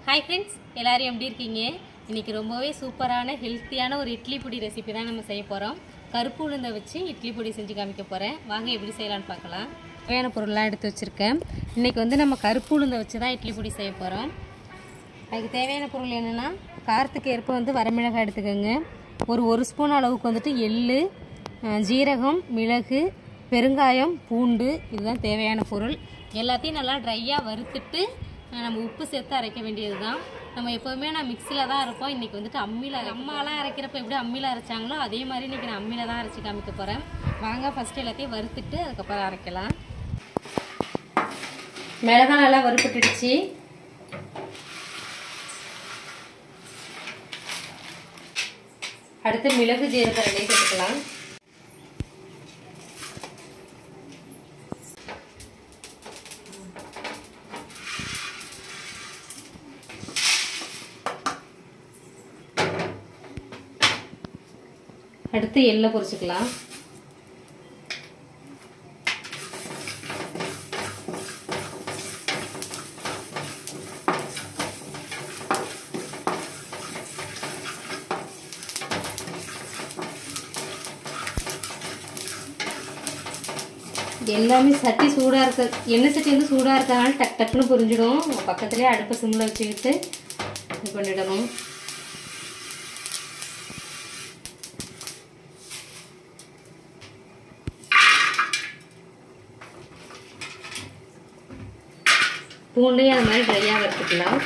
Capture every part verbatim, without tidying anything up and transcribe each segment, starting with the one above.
Hi friends, எல்லாரும் எப்படி இருக்கீங்க? இன்னைக்கு ரொம்பவே சூப்பரான ஹெல்த்தியான ஒரு இட்லி பொடி ரெசிபி தான் நம்ம செய்ய போறோம். கருப்பு உளுந்த வச்சு இட்லி பொடி செஞ்சு காமிக்க போறேன். வாங்க எப்படி செய்யலாம்னு பார்க்கலாம். தேவையான பொருள்லாம் எடுத்து வச்சிருக்கேன். இன்னைக்கு வந்து நம்ம கருப்பு உளுந்த வச்சு தான் இட்லி பொடி செய்ய போறோம். அதுக்கு தேவையான பொருள் என்னன்னா காரத்துக்கு ஏற்ப வந்து வரமிளகாய் எடுத்துக்கோங்க. ஒரு ஒரு ஸ்பூன் அளவுக்கு வந்துட்டு எள்ளு, ஜீரகம், மிளகு, பெருங்காயம், பூண்டு இதுதான் தேவையான பொருள். எல்லாத்தையும் நல்லா ட்ரையாக வறுத்துட்டு நம்ம உப்பு சேர்த்து அரைக்க வேண்டியது தான். நம்ம எப்போவுமே நான் மிக்சியில் தான் அரைப்போம். இன்றைக்கி வந்துட்டு அம்மியில் அம்மாலாம் அரைக்கிறப்ப எப்படி அம்மியில் அரைச்சாங்களோ அதே மாதிரி இன்றைக்கி நான் அம்மியில் தான் அரைச்சி காமிக்க போகிறேன். வாங்க ஃபஸ்ட்டு எல்லாத்தையும் வறுத்துட்டு அதுக்கப்புறம் அரைக்கலாம். மிளகாய் நல்லா வறுப்பட்டுடுச்சு. அடுத்து மிளகு ஜீரகம் ரெண்டையும் சேர்த்துக்கலாம். அடுத்து எள்ளை பொரிச்சுக்கலாம். எல்லாமே சட்டி சூடாக இருக்க எண்ணெய் சட்டி வந்து சூடாக இருக்கனால டக் டக்குன்னு பொரிஞ்சிடும். பக்கத்துலேயே அடுப்பை சிம்மில் வச்சுக்கிட்டு இது பண்ணிடணும். பூண்டையும் அது மாதிரி ட்ரையாக வறுத்துக்கலாம்.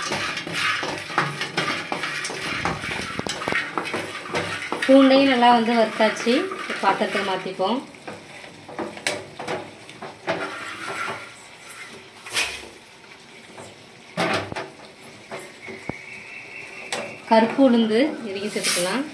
பூண்டையும் நல்லா வந்து வறுத்தாச்சு. பாத்திரத்துக்கு மாற்றிப்போம். கருப்பு உளுந்து இறக்கி சேர்த்துக்கலாம்.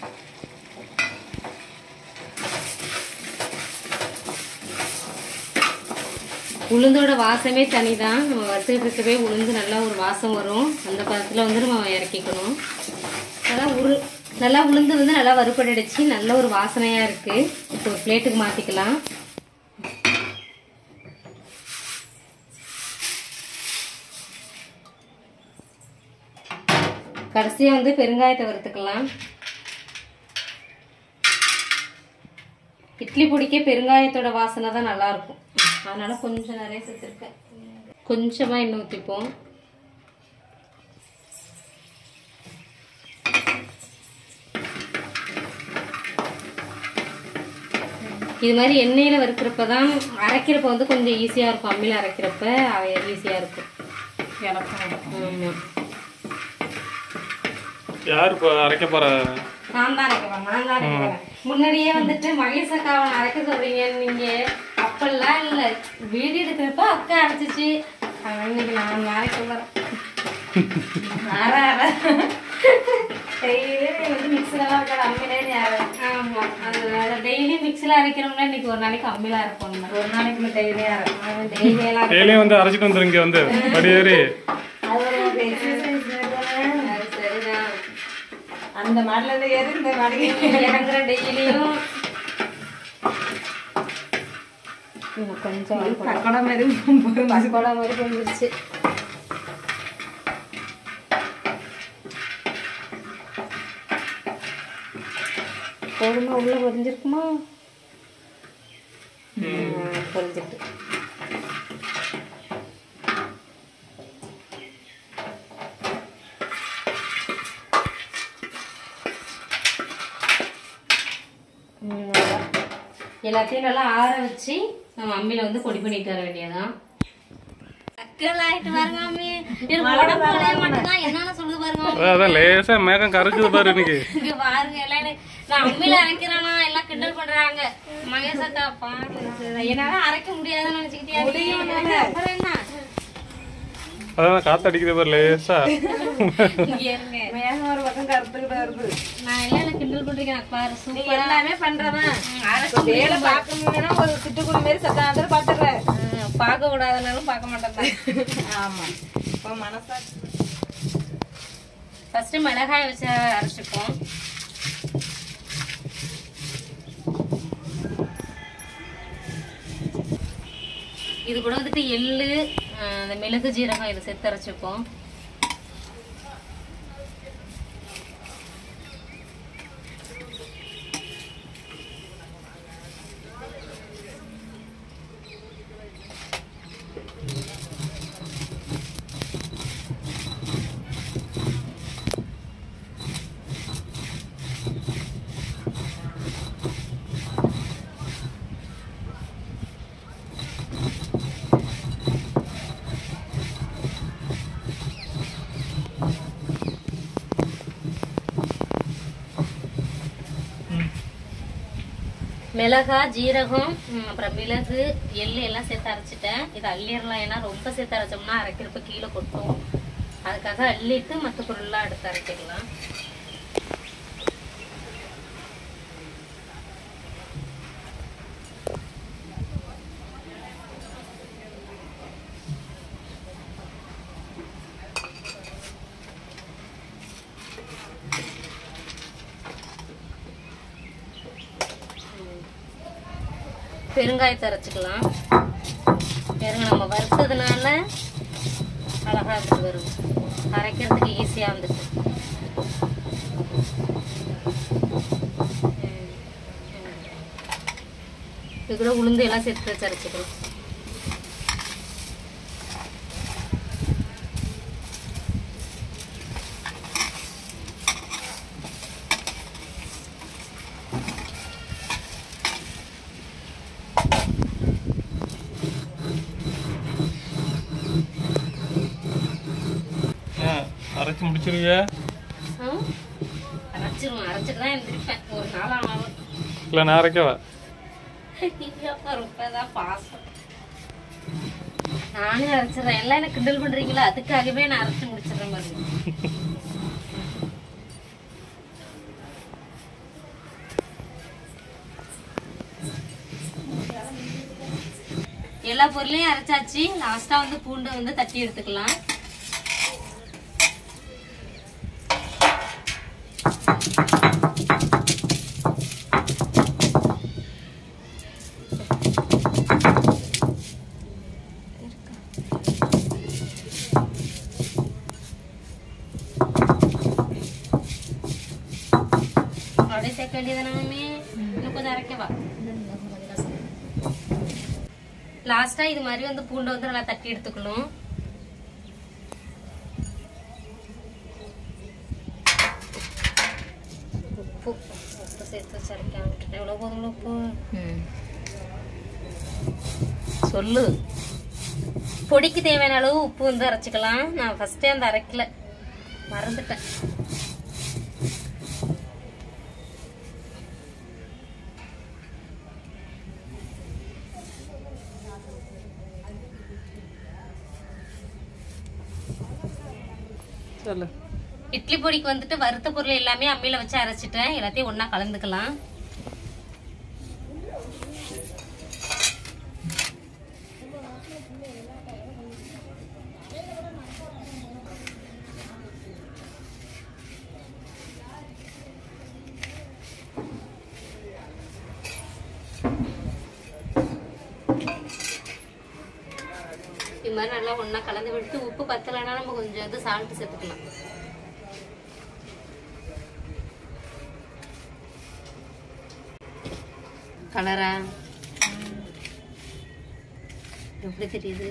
உளுந்தோட வாசமே தனி தான். நம்ம வறுத்துக்கிட்டு இருக்கவே உளுந்து நல்லா ஒரு வாசம் வரும். அந்த பதத்தில் வந்து நம்ம இறக்கிக்கணும். நல்லா உரு நல்லா உளுந்து வந்து நல்லா வறுப்படைச்சு நல்ல ஒரு வாசனையாக இருக்குது. இப்போ ஒரு பிளேட்டுக்கு மாற்றிக்கலாம். கடைசியாக வந்து பெருங்காயத்தை வறுத்துக்கலாம். இட்லி பொடிக்கே பெருங்காயத்தோட வாசனை தான் நல்லாயிருக்கும். அதனால கொஞ்சம் நிறைய சேர்த்துருக்கேன். கொஞ்சமாக எண்ணெய் ஊற்றிப்போம். இது மாதிரி எண்ணெயில் வறுக்கிறப்ப தான் அரைக்கிறப்ப வந்து கொஞ்சம் ஈஸியாக இருக்கும். அம்மியில் அரைக்கிறப்ப ஈஸியாக இருக்கும். ஆமாம். யார் இப்போ அரைக்க போற? நான் தான் அரைக்க போறேன். நான் தான் அரைக்க போறேன். முன்னாடியே வந்துட்டு மகேஷ் அக்காவை அரைக்க சொல்றீங்க நீங்க. அப்பெல்லாம் இல்ல, வீடியோ எடுக்கிறப்ப அக்கா அரைச்சிச்சு. இன்னைக்கு நான் அரைக்க போறேன். டெய்லி வந்து மிக்சில எல்லாம் இருக்காது, அம்மிலே அரைக்கும். ஆமா, அது டெய்லி மிக்சில அரைக்கிறோம்னா இன்னைக்கு ஒரு நாளைக்கு அம்மில அரைப்போம். ஒரு நாளைக்கு டெய்லி அரைப்போம். டெய்லி எல்லாம் டெய்லி வந்து அரைச்சிட்டு வந்துருங்க. வந்து படியேறி அது ஒரு எக்ஸசைஸ். சரிதான். அந்த மாதிரில ஏறி இந்த மாதிரி இறங்குற டெய்லியும் கொஞ்சம் பக்கோடா மாதிரி பக்கோடா மாதிரி வந்துருச்சு. போதுமா? உள்ள பொரிஞ்சிருக்குமா? பொரிஞ்சிட்டு எல்லாத்தையும் நல்லா ஆற வச்சு நம்ம அம்மியில வந்து பொடி பண்ணிட்டு வர வேண்டியதான். மேகம் கரைக்குது பாரு. இன்னைக்கு இங்க பாருங்க, எல்லாம் நான் அம்மியில அரைக்கிறானா எல்லாம் கிண்டல் பண்றாங்க. மகேஷ் அக்கா பாருங்க, என்னால அரைக்க முடியாதுன்னு நினைச்சுக்கிட்டே. அப்புறம் என்ன, அதான் காத்து அடிக்குது பாரு லேசா. மேகம் ஒரு பக்கம் கருத்துக்கிட்டு வருது. நான் எல்லாம் கிண்டல் பண்றேன் பாரு. சூப்பர் எல்லாமே பண்றதான். வேலை பார்க்கணும்னா ஒரு சிட்டுக்குடி மாதிரி சத்தாந்திர பாத்துறேன். பார்க்க கூடாதுனாலும் பார்க்க மாட்டேன். ஆமா, இப்போ மனசா ஃபர்ஸ்ட் மிளகாய் வச்சு அரைச்சிப்போம். இது கூட வந்துட்டு எள்ளு அந்த மிளகு ஜீரகம் இதை சேர்த்து அரைச்சிப்போம். மிளகாய் ஜீரகம் அப்புறம் மிளகு எள்ளு எல்லாம் சேர்த்து அரைச்சிட்டேன். இதை அள்ளிடலாம், ஏன்னா ரொம்ப சேர்த்து அரைச்சோம்னா அரைக்கிறப்ப கீழே கொட்டும். அதுக்காக அள்ளிட்டு மற்ற பொருள்லாம் எடுத்து அரைச்சிக்கலாம். பெருங்காயத்தை அரைச்சிக்கலாம். பெருங்க நம்ம வறுத்ததுனால அழகா இருந்துட்டு வரும், அரைக்கிறதுக்கு ஈஸியா வந்துட்டு. இது கூட உளுந்து எல்லாம் சேர்த்து வச்சு அரைச்சிக்கலாம். அரைச்சி முடிச்சிருவியா? அரைச்சிருவேன், அரைச்சிட்டு தான் எழுந்திருப்பேன் ஒரு நாள் ஆனாலும். இல்லை நான் அரைக்கவா? ரொம்பதான் பாசம். நானே அரைச்சிடறேன். எல்லாம் எனக்கு கிண்டல் பண்றீங்களா? அதுக்காகவே நான் அரைச்சி முடிச்சிடறேன் மாதிரி. எல்லா பொருளையும் அரைச்சாச்சு. லாஸ்டா வந்து பூண்டை வந்து தட்டி எடுத்துக்கலாம். அப்படியே சேர்க்க வேண்டியதானே, இன்னும் கொஞ்சம் அரைக்கவா? லாஸ்டா இது மாதிரி வந்து பூண்டை வந்து நல்லா தட்டி எடுத்துக்கணும். உப்பு உப்பு சேர்த்து வச்சு அரைக்காம விட்டுட்டேன். எவ்வளோ போதும் உப்பு சொல்லு. பொடிக்கு தேவையான அளவு உப்பு வந்து அரைச்சிக்கலாம். நான் ஃபர்ஸ்டே அந்த அரைக்கல, மறந்துட்டேன். சொல்லு. இட்லி பொடிக்கு வந்துட்டு வறுத்த பொருள் எல்லாமே அம்மியில வச்சு அரைச்சிட்டேன். எல்லாத்தையும் ஒண்ணா கலந்துக்கலாம். இது மாதிரி நல்லா ஒண்ணா கலந்து விட்டு உப்பு பத்தலைன்னா நம்ம கொஞ்சம் இது சால்ட் சேர்த்துக்கலாம். கலரா எப்படி தெரியுது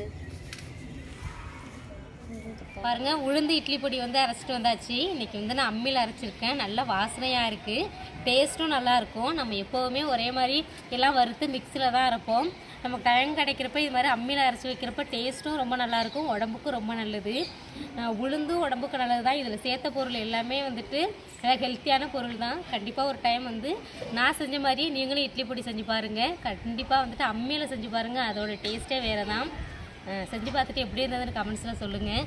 பாருங்க. உளுந்து இட்லி பொடி வந்து அரைச்சிட்டு வந்தாச்சு. இன்னைக்கு வந்து நான் அம்மியில் அரைச்சிருக்கேன். நல்ல வாசனையாக இருக்குது, டேஸ்ட்டும் நல்லா இருக்கும். நம்ம எப்போவுமே ஒரே மாதிரி எல்லாம் வறுத்து மிக்சியில் தான் அரைப்போம். நமக்கு டைம் கிடைக்கிறப்ப இது மாதிரி அம்மியில் அரைச்சி வைக்கிறப்ப டேஸ்ட்டும் ரொம்ப நல்லாயிருக்கும், உடம்புக்கும் ரொம்ப நல்லது. உளுந்தும் உடம்புக்கு நல்லது தான். இதில் சேர்த்த பொருள் எல்லாமே வந்துட்டு ஹெல்த்தியான பொருள் தான். கண்டிப்பாக ஒரு டைம் வந்து நான் செஞ்ச மாதிரியே நீங்களும் இட்லி பொடி செஞ்சு பாருங்கள். கண்டிப்பாக வந்துட்டு அம்மியில் செஞ்சு பாருங்கள், அதோட டேஸ்ட்டே வேறு தான். செஞ்சு பார்த்துட்டு எப்படி இருந்ததுன்னு கமெண்ட்ஸில் சொல்லுங்கள்.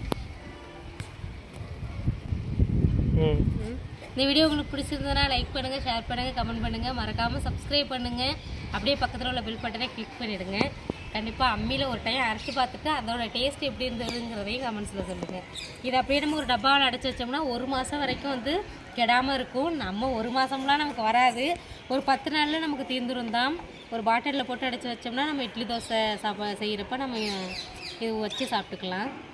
இந்த வீடியோ உங்களுக்கு பிடிச்சிருந்ததுன்னா லைக் பண்ணுங்கள், ஷேர் பண்ணுங்கள், கமெண்ட் பண்ணுங்கள், மறக்காமல் சப்ஸ்கிரைப் பண்ணுங்கள். அப்படியே பக்கத்தில் உள்ள பெல் பட்டனை கிளிக் பண்ணிவிடுங்க. கண்டிப்பாக அம்மியில் ஒரு டைம் அரைச்சி பார்த்துட்டு அதோட டேஸ்ட் எப்படி இருந்ததுங்கிறதையும் கமெண்ட்ஸில் சொல்லுங்கள். இதை அப்படியே நம்ம ஒரு டப்பாவில் அடைச்சி வச்சோம்னா ஒரு மாதம் வரைக்கும் வந்து கெடாமல் இருக்கும். நம்ம ஒரு மாதம்லாம் நமக்கு வராது, ஒரு பத்து நாளில் நமக்கு தீர்ந்துரும் தான். ஒரு பாட்டிலில் போட்டு அடைச்சி வச்சோம்னா நம்ம இட்லி தோசை சாப்பா செய்கிறப்ப நம்ம இது வச்சு சாப்பிட்டுக்கலாம்.